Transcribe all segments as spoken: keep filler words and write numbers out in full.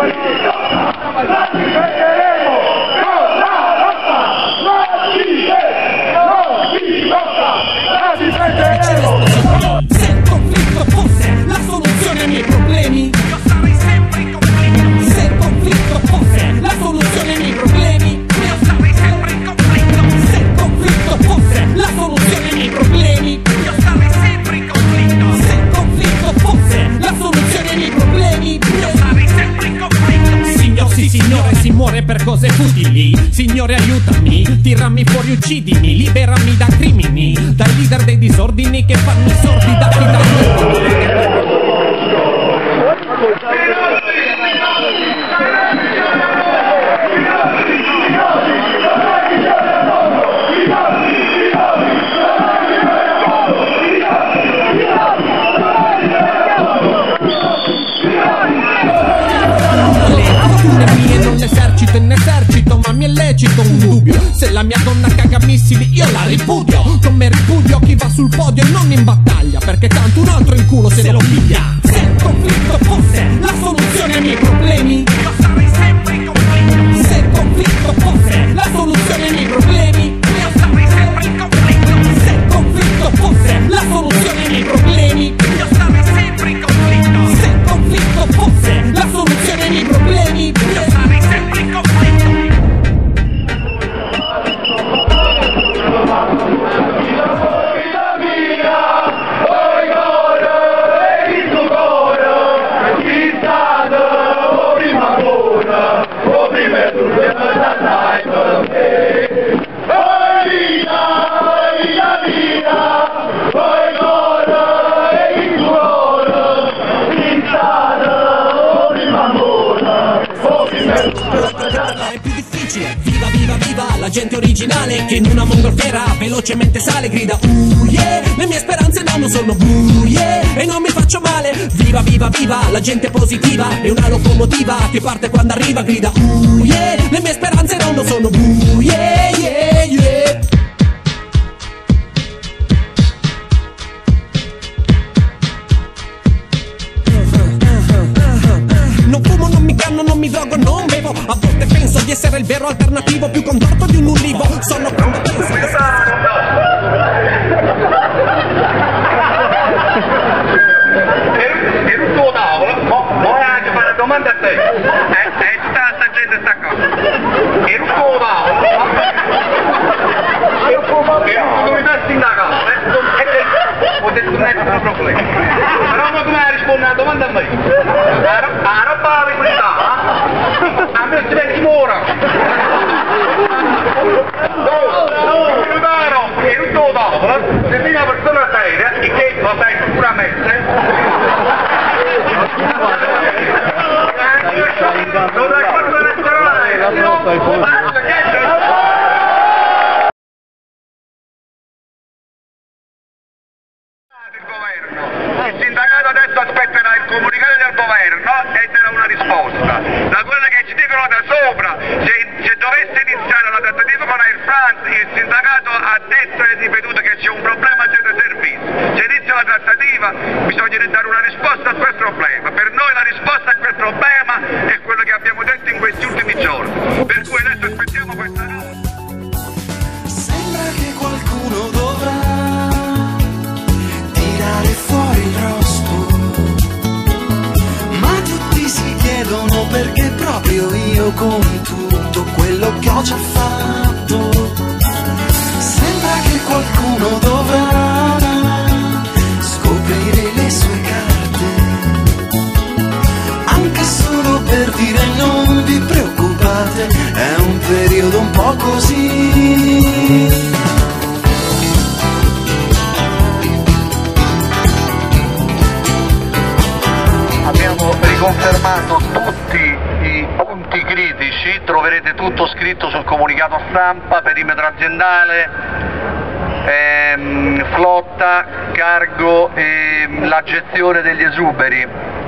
Se il conflitto fosse la soluzione ai miei problemi, io sarei sempre in conflitto. Se il conflitto fosse la soluzione ai miei problemi, io sarei sempre in conflitto. Se il conflitto fosse la soluzione ai miei problemi, io sarei sempre in conflitto. Se il conflitto fosse la soluzione ai miei problemi, io sarei sempre in conflitto. Signor, sì signore, si muore per cose futili. Signore aiutami, tirami fuori, uccidimi, liberami da crimini, dai leader dei disordini che fanno i sordi da chi dà. Non esercito e ne esercito, ma mi è lecito un dubbio. Se la mia donna caga missili io la ripudio, come ripudio chi va sul podio e non in battaglia, perché tanto un altro in culo se, se lo piglia. Se il conflitto fosse la soluzione ai miei problemi, io sarei sempre in conflitto. Se il conflitto fosse la soluzione ai miei problemi, io sarei sempre in conflitto. Se il conflitto fosse la soluzione ai miei problemi, io sarei sempre in conflitto. Se il conflitto fosse la soluzione ai miei problemi, io sarei sempre in conflitto. È più difficile, viva viva viva la gente originale che in una mongolfiera velocemente sale, grida uh yeah, le mie speranze no, non sono buie e non mi faccio male. Viva viva viva la gente positiva, è una locomotiva che parte quando arriva, grida uh yeah, le mie speranze no, non sono buie yeah yeah. Non fumo, non mi canno, non mi drogo, non bevo. A volte penso di essere il vero alternativo, più contorto di un ulivo. Sono quando penso di Per un tuo tavolo, vuoi anche fare una domanda a te? E eh, tutta sta gente sta qua. Per un tuo tavolo, per un tuo tavolo, comunità sindacale, ho detto non è un problema. Però non come risponde alla domanda a me. La roba di questa, a me si vede ora. Per un tuo tavolo, se viene una persona seria, e che lo sai sicuramente, non è cosa elettorale, il sindacato adesso aspetterà il comunicato del governo e darà una risposta. Da quello che ci dicono da sopra, se, se dovesse iniziare la trattativa con Air France, il sindacato ha detto e ripetuto che c'è un problema di servizio. Se inizia la trattativa bisogna dare una risposta a quel problema. Per noi la risposta a quel problema è quello che abbiamo detto in questi ultimi giorni. Per cui adesso aspettiamo questa cosa. Sembra che qualcuno dovrà tirare fuori il rospo, ma tutti si chiedono perché proprio io con tutto quello che ho già fatto. Sembra che qualcuno dovrà scoprire le sue carte, anche solo per dire non vi preoccupate, è un periodo un po' così. Riconfermato tutti i punti critici, troverete tutto scritto sul comunicato stampa, perimetro aziendale, ehm, flotta, cargo e la gestione degli esuberi.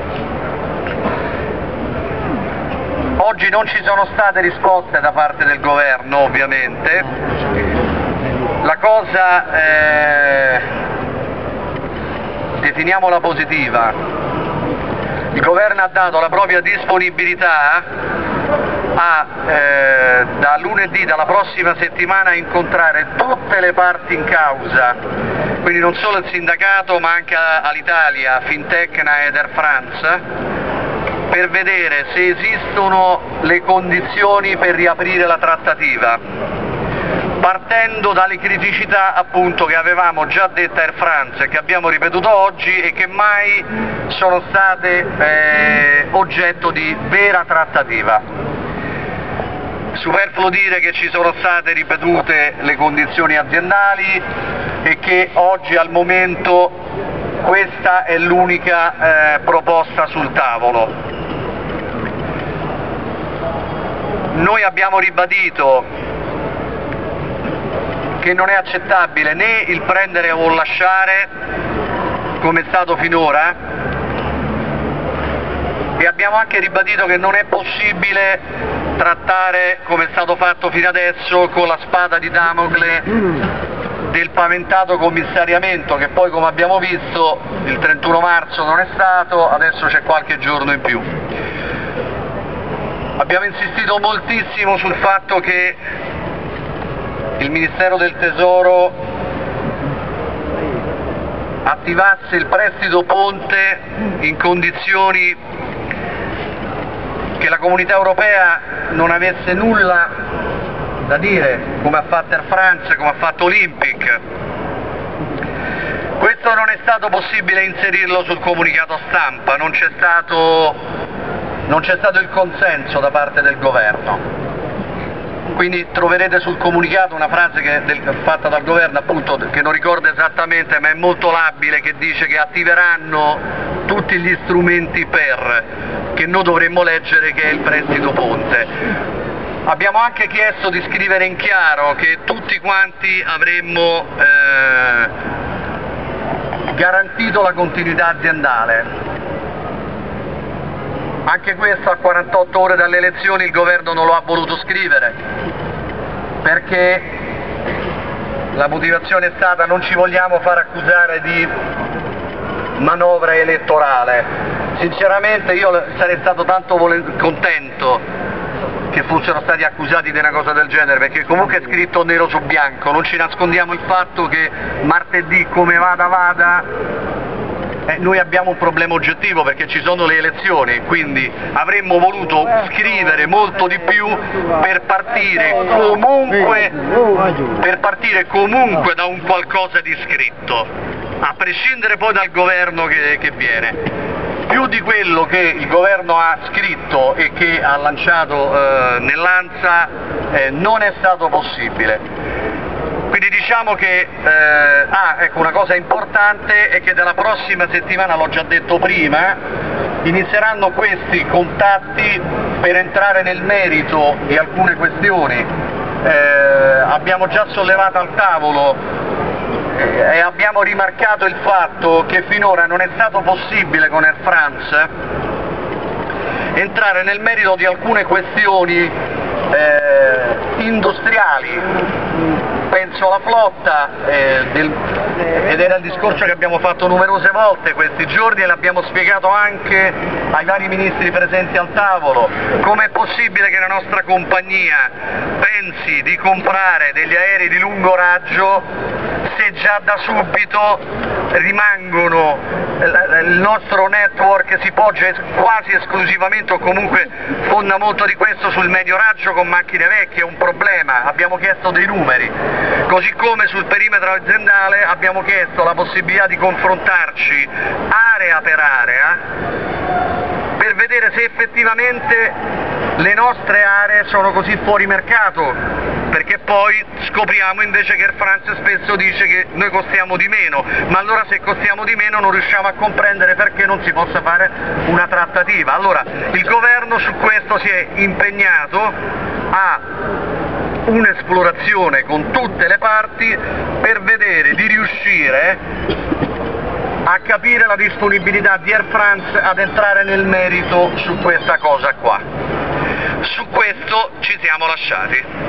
Oggi non ci sono state risposte da parte del governo, ovviamente. La cosa, eh, definiamola positiva. il governo ha dato la propria disponibilità a, eh, da lunedì, dalla prossima settimana, a incontrare tutte le parti in causa, quindi non solo il sindacato ma anche Alitalia, Fintecna ed Air France, per vedere se esistono le condizioni per riaprire la trattativa, partendo dalle criticità appunto che avevamo già detta Air France e che abbiamo ripetuto oggi e che mai sono state eh, oggetto di vera trattativa. Superfluo dire che ci sono state ripetute le condizioni aziendali e che oggi al momento questa è l'unica eh, proposta sul tavolo. Noi abbiamo ribadito che non è accettabile né il prendere o lasciare come è stato finora, e abbiamo anche ribadito che non è possibile trattare, come è stato fatto fino adesso, con la spada di Damocle del paventato commissariamento, che poi, come abbiamo visto, il trentuno marzo non è stato, adesso c'è qualche giorno in più. Abbiamo insistito moltissimo sul fatto che il Ministero del Tesoro attivasse il prestito ponte in condizioni che la Comunità Europea non avesse nulla da dire, come ha fatto Air France, come ha fatto Olympic. Questo non è stato possibile inserirlo sul comunicato stampa, non c'è stato, non c'è stato il consenso da parte del governo. Quindi troverete sul comunicato una frase che, del, fatta dal governo, appunto, che non ricordo esattamente, ma è molto labile, che dice che attiveranno tutti gli strumenti per, che noi dovremmo leggere, che è il prestito ponte. Abbiamo anche chiesto di scrivere in chiaro che tutti quanti avremmo eh, garantito la continuità aziendale. Anche questo, a quarantotto ore dalle elezioni, il governo non lo ha voluto scrivere, perché la motivazione è stata: non ci vogliamo far accusare di manovra elettorale. Sinceramente io sarei stato tanto contento che fossero stati accusati di una cosa del genere, perché comunque è scritto nero su bianco, non ci nascondiamo il fatto che martedì, come vada vada, Eh, noi abbiamo un problema oggettivo, perché ci sono le elezioni, quindi avremmo voluto scrivere molto di più per partire comunque, per partire comunque da un qualcosa di scritto, a prescindere poi dal governo che, che viene. Più di quello che il governo ha scritto e che ha lanciato eh, nell'ANSA eh, non è stato possibile. Quindi diciamo che, eh, ah, ecco, una cosa importante è che dalla prossima settimana, l'ho già detto prima, inizieranno questi contatti per entrare nel merito di alcune questioni. Eh, abbiamo già sollevato al tavolo eh, e abbiamo rimarcato il fatto che finora non è stato possibile con Air France entrare nel merito di alcune questioni eh, industriali. Penso alla flotta, eh, del, ed era il discorso che abbiamo fatto numerose volte questi giorni e l'abbiamo spiegato anche ai vari ministri presenti al tavolo. Com'è possibile che la nostra compagnia pensi di comprare degli aerei di lungo raggio se già da subito rimangono, il nostro network si poggia quasi esclusivamente, o comunque fonda molto di questo, sul medio raggio con macchine vecchie? È un problema, abbiamo chiesto dei numeri. Così come sul perimetro aziendale abbiamo chiesto la possibilità di confrontarci area per area per vedere se effettivamente le nostre aree sono così fuori mercato, perché poi scopriamo invece che Air France spesso dice che noi costiamo di meno, ma allora se costiamo di meno non riusciamo a comprendere perché non si possa fare una trattativa. Allora il governo su questo si è impegnato a un'esplorazione con tutte le parti per vedere di riuscire a capire la disponibilità di Air France ad entrare nel merito su questa cosa qua. Su questo ci siamo lasciati.